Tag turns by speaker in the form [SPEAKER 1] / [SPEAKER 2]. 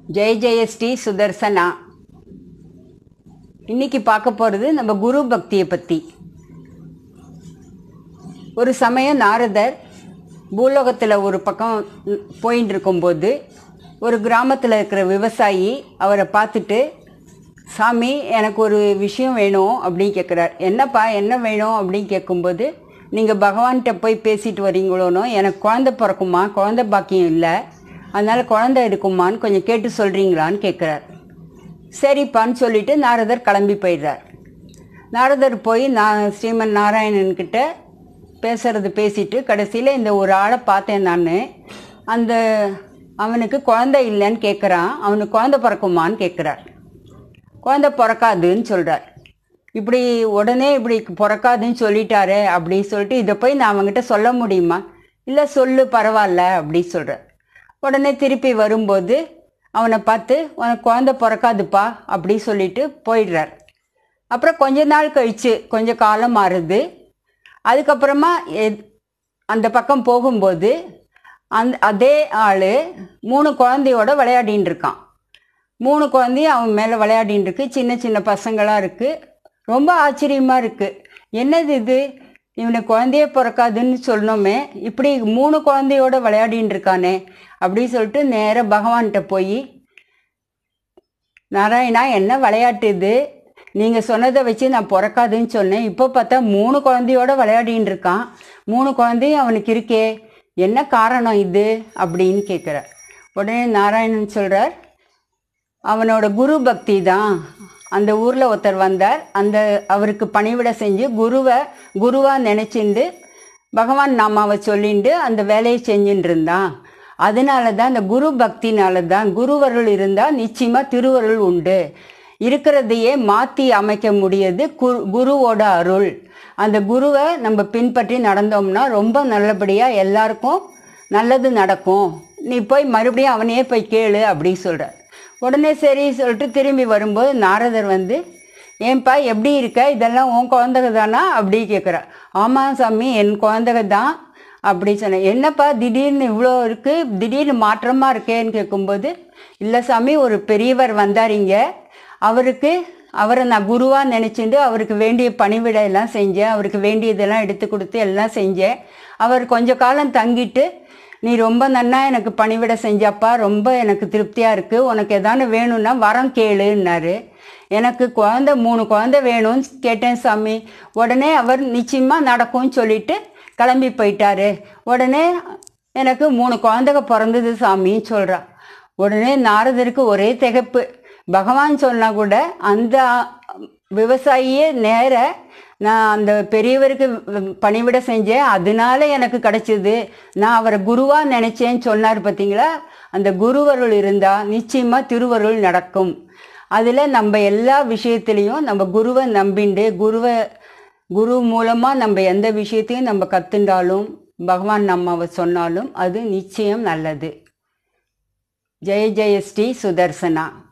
[SPEAKER 1] ஜெய ஜெய ஸ்ரீ சுதர்சனா. இன்னைக்கு பார்க்க போகிறது நம்ம குரு பக்தியை பற்றி. ஒரு சமயம் நாரதர் பூலோகத்தில் ஒரு பக்கம் போயின்னு இருக்கும்போது ஒரு கிராமத்தில் இருக்கிற விவசாயி அவரை பார்த்துட்டு, சாமி எனக்கு ஒரு விஷயம் வேணும் அப்படின்னு கேட்குறார். என்னப்பா என்ன வேணும் அப்படின்னு கேட்கும்போது, நீங்கள் பகவான்கிட்ட போய் பேசிட்டு வரீங்களோனோ, எனக்கு குழந்தை பிறக்குமா, குழந்தை பாக்கியம் இல்லை, அதனால் குழந்தை இருக்குமான்னு கொஞ்சம் கேட்டு சொல்கிறீங்களான்னு கேட்குறார். சரிப்பான்னு சொல்லிவிட்டு நாரதர் கிளம்பி போயிடுறார். நாரதர் போய் ஸ்ரீமன்னாராயணன்கிட்ட பேசிட்டு கடைசியில் இந்த ஒரு ஆளை பார்த்தேன் நான், அவனுக்கு குழந்தை இல்லைன்னு கேட்குறான், அவனுக்கு குழந்தை பிறக்குமான்னு கேட்குறார். குழந்தை பிறக்காதுன்னு சொல்கிறார். உடனே இப்படி பிறக்காதுன்னு சொல்லிட்டாரே அப்படின்னு சொல்லிட்டு, இதை போய் நான் அவங்ககிட்ட சொல்ல முடியுமா? இல்லை சொல்லு பரவாயில்ல அப்படின்னு சொல்கிறார். உடனே திருப்பி வரும்போது அவனை பார்த்து, உனக்கு குழந்தை பிறக்காதுப்பா அப்படி சொல்லிட்டு போயிடுறார். அப்புறம் கொஞ்ச நாள் கழித்து கொஞ்சம் காலம் மாறுது. அதுக்கப்புறமா அந்த பக்கம் போகும்போது அதே ஆள் 3 குழந்தையோட விளையாடின்னு இருக்கான். 3 குழந்தையும் அவன் மேலே விளையாடின்னு இருக்கு. சின்ன சின்ன பசங்களாக இருக்குது. ரொம்ப ஆச்சரியமாக இருக்குது. என்னது இது, இவனுக்கு குழந்தையே பிறக்காதுன்னு சொன்னோமே, இப்படி 3 குழந்தையோட விளையாடின்னு இருக்கானே அப்படின்னு சொல்லிட்டு நேராக பகவான்கிட்ட போய், நாராயணா என்ன விளையாட்டு இது, நீங்கள் சொன்னதை வச்சு நான் பிறக்காதுன்னு சொன்னேன், இப்போ பார்த்தா 3 குழந்தையோட விளையாடின்னு இருக்கான், 3 குழந்தையும் அவனுக்கு இருக்கே, என்ன காரணம் இது அப்படின்னு கேட்குறார். உடனே நாராயணன் சொல்கிறார், அவனோட குரு பக்தி தான். அந்த ஊரில் ஒருத்தர் வந்தார், அவருக்கு பணிவிடை செஞ்சு குருவாக நினச்சிண்டு பகவான் நாமாவை சொல்லிண்டு அந்த வேலையை செஞ்சுட்டு இருந்தான். அதனால தான் அந்த குரு பக்தினால தான், குருவருள் இருந்தால் நிச்சயமாக திருவருள் உண்டு, இருக்கிறதையே மாற்றி அமைக்க முடியாது குருவோட அருள். அந்த குருவை நம்ம பின்பற்றி நடந்தோம்னா ரொம்ப நல்லபடியாக எல்லாருக்கும் நல்லது நடக்கும், நீ போய் மறுபடியும் அவனையே போய் கேளு அப்படின்னு சொல்கிறார். உடனே சரி சொல்லிட்டு திரும்பி வரும்போது நாரதர் வந்து, ஏன்பா எப்படி இருக்க, இதெல்லாம் உன் குழந்தைக தானா அப்படி கேட்குறா. ஆமாம் சாமி என் குழந்தைக தான் அப்படி சொன்னேன். என்னப்பா திடீர்னு இவ்வளோ இருக்குது, திடீர்னு மாற்றமாக இருக்கேன்னு கேட்கும்போது, இல்லை சாமி ஒரு பெரியவர் வந்தார் இங்கே, அவரை நான் குருவாக நினச்சிட்டு அவருக்கு வேண்டிய பணிவிடை எல்லாம் செஞ்சேன், அவருக்கு வேண்டியதெல்லாம் எடுத்து கொடுத்து எல்லாம் செஞ்சேன். அவர் கொஞ்ச காலம் தங்கிட்டு, நீ ரொம்ப நன்னா எனக்கு பணிவிடை செஞ்சப்பா, ரொம்ப எனக்கு திருப்தியாக இருக்குது, உனக்கு எதானு வேணும்னா வரம் கேளுன்னாரு. எனக்கு 3 குழந்தை வேணும்னு கேட்டேன் சாமி. உடனே அவர் நிச்சயமாக நடக்கும்னு சொல்லிட்டு கிளம்பி போயிட்டாரு. உடனே எனக்கு 3 குழந்தைங்க பிறந்தது சாமின்னு சொல்கிறா. உடனே நாரதருக்கு ஒரே திகைப்பு. பகவான் சொன்னால் கூட அந்த விவசாயியே நான் அந்த பெரியவருக்கு பணிவிடை செஞ்சேன், அதனால எனக்கு கிடைச்சிது, நான் அவரை குருவாக நினச்சேன்னு சொன்னார் பார்த்தீங்களா. அந்த குருவருள் இருந்தால் நிச்சயமாக திருவருள் நடக்கும். அதில் நம்ம எல்லா விஷயத்துலேயும் நம்ம குருவை நம்பிண்டு, குரு மூலமாக நம்ம எந்த விஷயத்தையும் நம்ம கற்றுண்டாலும், பகவான் நம்மாவை சொன்னாலும் அது நிச்சயம் நல்லது. ஜெய ஜெய ஸ்ரீ சுதர்சனா.